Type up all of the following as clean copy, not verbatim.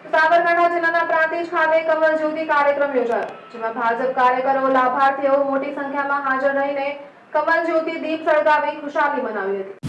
સાબરકાંઠા જિલ્લાના પ્રાંતિજ ખાતે કમળ જ્યોતિ કાર્યક્રમ યોજાયો, જેમાં ભાજપ કાર્યકરો લાભાર્થીઓ મોટી સંખ્યામાં હાજર રહીને કમળ જ્યોતિ દીપ સળગાવી ખુશાલી મનાવી હતી।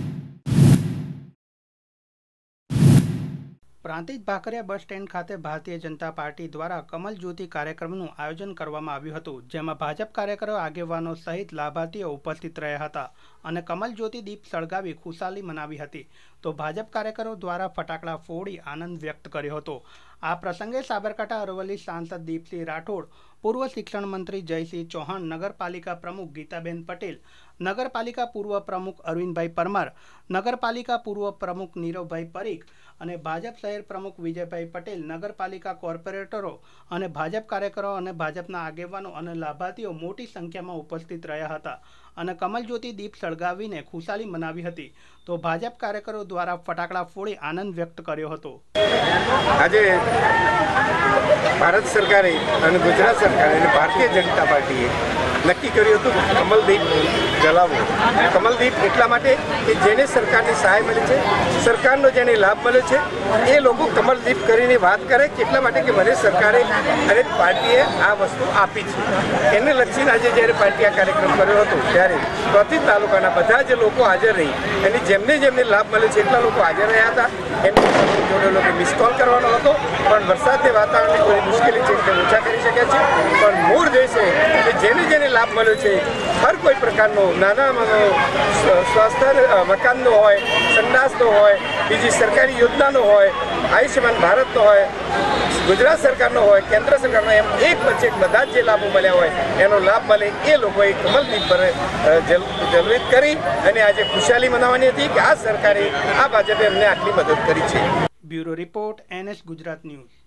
પ્રાંતિજ ભાખરિયા બસ સ્ટેન્ડ ખાતે ભારતીય જનતા પાર્ટી દ્વારા કમલ જ્યોતિ કાર્યક્રમનું આયોજન કરવામાં આવ્યું હતું, જેમાં ભાજપ કાર્યકરો, આગેવાનો સહિત લાભાર્થીઓ ઉપસ્થિત રહ્યા હતા અને કમલ જ્યોતિ દીપ સળગાવી ખુશાલી મનાવી હતી। તો ભાજપ કાર્યકરો દ્વારા ફટાકડા ફોડી આનંદ વ્યક્ત કર્યો હતો। આ પ્રસંગે સાબરકાંઠા અરવલ્લી સાંસદ દીપસિંહ રાઠોડ, પૂર્વ શિક્ષણ મંત્રી જયસિંહ ચૌહાણ, નગરપાલિકા પ્રમુખ ગીતાબેન પટેલ, નગરપાલિકા પૂર્વ પ્રમુખ અરવિંદભાઈ પરમાર, નગરપાલિકા પૂર્વ પ્રમુખ નીરવભાઈ પરીખ અને ભાજપ શહેર પ્રમુખ વિજયભાઈ પટેલ, નગરપાલિકા કોર્પોરેટરો અને ભાજપ કાર્યકરો અને ભાજપના આગેવાનો અને લાભાર્થીઓ મોટી સંખ્યામાં ઉપસ્થિત રહ્યા હતા અને કમલ જ્યોતિ દીપ સળગાવીને ખુશાલી મનાવી હતી। તો ભાજપ કાર્યકરો દ્વારા ફટાકડા ફોડી આનંદ વ્યક્ત કર્યો હતો। આજે ભારત સરકારે અને ગુજરાત સરકારે અને ભારતીય જનતા પાર્ટીએ નક્કી કર્યું હતું કે કમલદીપ જલાવવો। કમલદીપ એટલા માટે કે જેને સરકારની સહાય મળી છે, સરકારનો જેને લાભ મળ્યો છે, એ લોકો કમલદીપ કરીને વાત કરે એટલા માટે કે મને સરકારે અને પાર્ટીએ આ વસ્તુ આપી છે। એને લક્ષીને આજે જ્યારે પાર્ટી આ કાર્યક્રમ કર્યો હતો ત્યારે પ્રાંતિજ તાલુકાના બધા જ લોકો હાજર રહી અને જેમને લાભ મળ્યો છે એટલા લોકો હાજર રહ્યા હતા। એમની જોડે લોકો મિસ કોલ કરવાનો હતો, પણ વરસાદની વાતાવરણની કોઈ મુશ્કેલી છે એટલે ઓછા કરી શક્યા છે। પણ મૂળ જે છે કે જેને લાભ મળ્યો છે, હર કોઈ પ્રકારનો નાનામાં સ્વાસ્થ્ય મકાનનો હોય, સંડાસનો હોય, બીજી સરકારી યોજનાનો હોય, આયુષ્યમાન ભારતનો હોય, ગુજરાત સરકારનો હોય, કેન્દ્ર સરકારનો, એમ એક પછી એક બધા જ જે લાભો મળ્યા હોય એનો લાભ મળે એ લોકોએ કમલદીપ પર જલવિત કરી અને આજે ખુશાલી મનાવવાની હતી કે આ સરકારે, આ ભાજપે અમને આટલી મદદ કરી છે। Bureau report, NS Gujarat news.